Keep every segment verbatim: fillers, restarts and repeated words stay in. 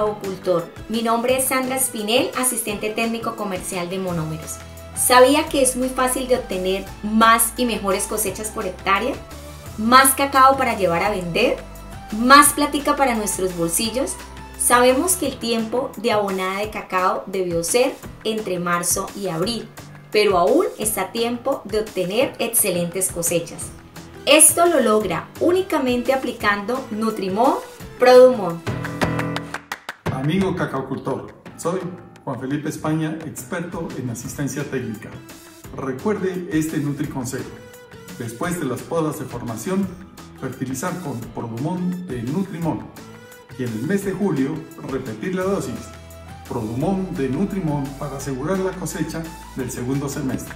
cacaocultor. Mi nombre es Sandra Espinel, asistente técnico comercial de Monómeros. ¿Sabía que es muy fácil de obtener más y mejores cosechas por hectárea? ¿Más cacao para llevar a vender? ¿Más plática para nuestros bolsillos? Sabemos que el tiempo de abonada de cacao debió ser entre marzo y abril, pero aún está a tiempo de obtener excelentes cosechas. Esto lo logra únicamente aplicando Nutrimon Produmon. Amigo cacaocultor, soy Juan Felipe España, experto en asistencia técnica. Recuerde este NutriConsejo. Después de las podas de formación, fertilizar con Produmon de Nutrimon. Y en el mes de julio, repetir la dosis. Produmon de Nutrimon para asegurar la cosecha del segundo semestre.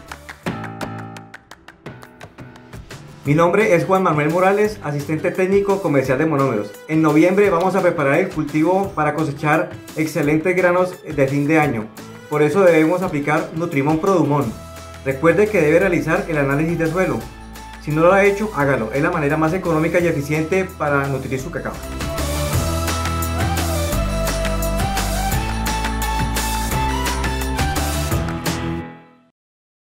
Mi nombre es Juan Manuel Morales, asistente técnico comercial de Monómeros. En noviembre vamos a preparar el cultivo para cosechar excelentes granos de fin de año. Por eso debemos aplicar Nutrimon Produmon. Recuerde que debe realizar el análisis de suelo. Si no lo ha hecho, hágalo. Es la manera más económica y eficiente para nutrir su cacao.